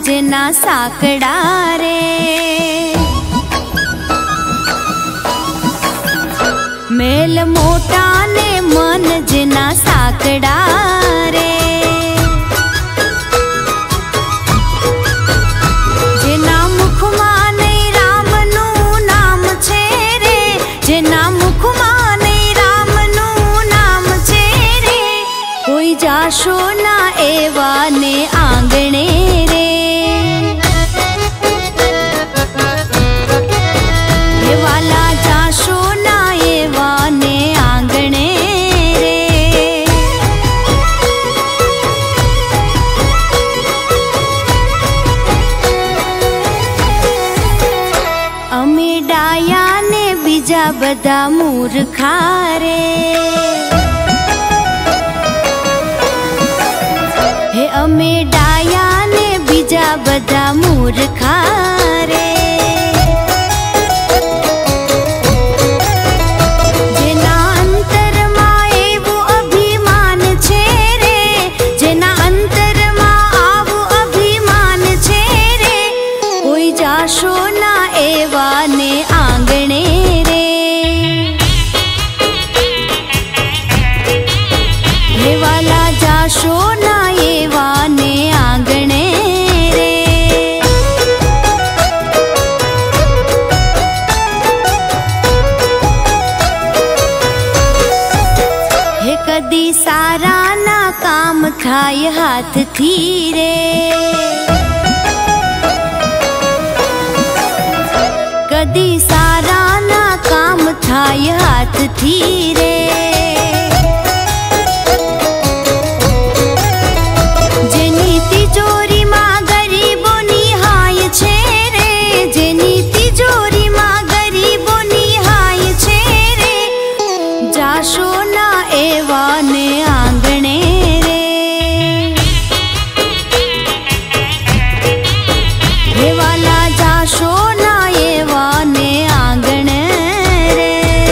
जना साकड़ा रे। मेल मोटा ने मन जना साकड़ा रे। जेना मुख में नहीं राम नु नाम छे रे। जेना मुख में नहीं राम नु नाम छे रे। कोई जाशो ना एवा ने आंगणे रे। हे वाला जाशो ना एवा ने आंगणे रे। अमे डाया ने बीजा बधा मूर्खा रे। हे अमे डाया ने बीजा बधा मूर्खा रे। जेना अंतर मां एवो अभिमान छे रे। जेना अंतर मां आवो अभिमान छे रे। कोई जाशो ना एवा ने आंगणे रे। हे वाला जाशो ना एवा ने आंगणे रे। हे कदी सारा ना काम थाय हाथ थी रे। कदी सारा ना काम थाय हाथ थी रे। जेनी तिजोरी मां गरीबो निहाय छे रे। जेनी तिजोरी मां गरीबो निहाय छे रे। जाशो ना एवा ने आंगणे रे। हे वाला जाशो ना एवा ने आंगणे रे।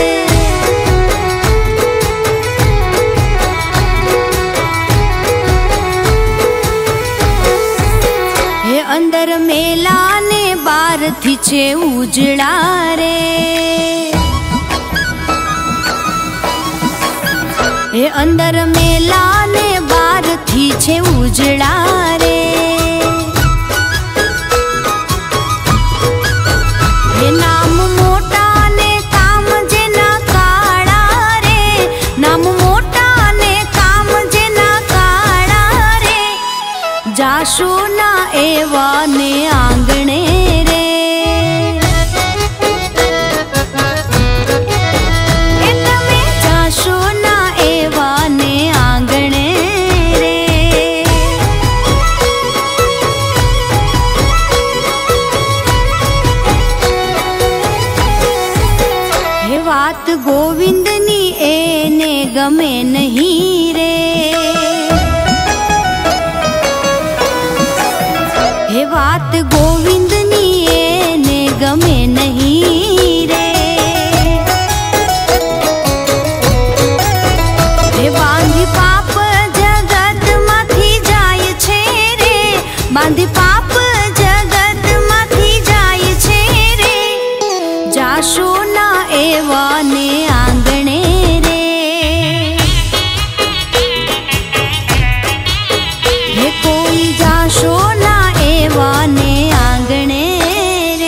हे अंदर मेला ने बार थी छे उजड़ा रे। हे अंदर मेला ने बार थी छे उजड़ा रे। हे नाम मोटा ने काम जेना काड़ा रे। नाम मोटा ने काम जेना काड़ा रे। जाशो ना एवा ने आंगणे रे। हे तमे जाशो ना एवा ने आंगणे रे। हे वात गोविंदनी एने गमे नहीं रे। हे वात गोविंदनी एने गमे नहीं रे। हे बांधी पाप जगत माथी जाय छे रे। बांधी पाप जगत माथी जाय छे रे। जाशो ना एवा ने आंगणे रे। हे कोई जाशो ना एवा ने आंगणे रे।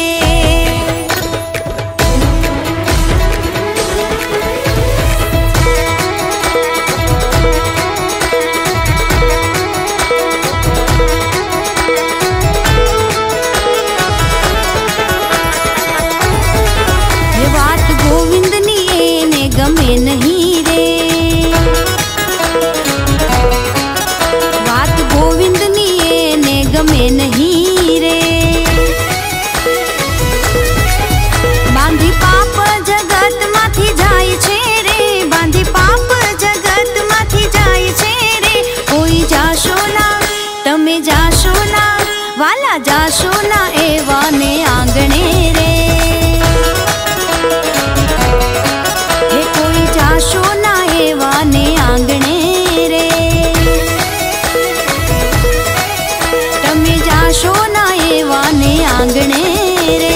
रे।